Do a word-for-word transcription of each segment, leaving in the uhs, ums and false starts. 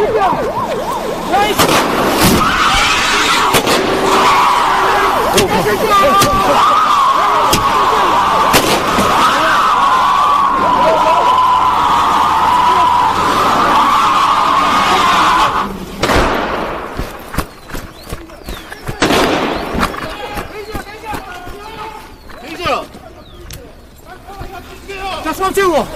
자, 수업 채우고.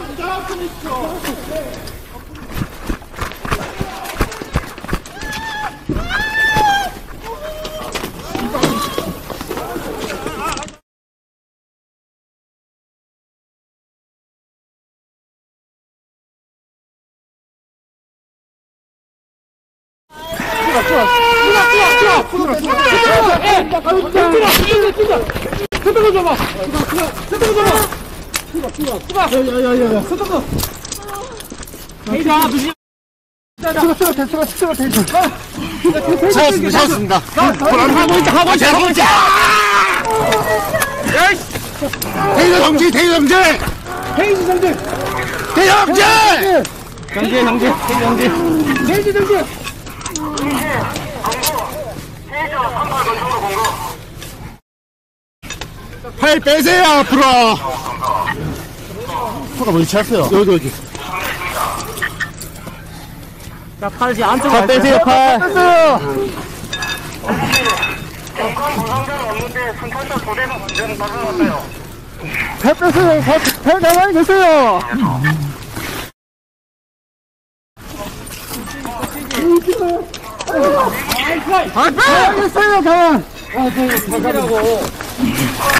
손톱을 잡아! 손톱을 잡아! 야야야야 손톱을! 헤이자 무시! 찍어 찍어 찍어 찍어 찍어 잡았습니다 잡았습니다 하고 있자 하고 있자 하고 있자! 야이씨! 대유 정지 대유 정지! 헤이지 정지! 대유 정지! 정지 정지 헤이지 정지! 헤이지 정지! 팔 빼세요 앞으로. 포가 뭐 위치하세요? 여기 여기. 자, 팔 이제 안쪽으로 팔 빼세요 팔. 빼세요. 부상자는 없는데 순찰차 두 대가 문제는 가져갔어요. 팔 빼세요. 팔 가만히 계세요. 아, 알겠어요 가만. 아, 저기 가라고.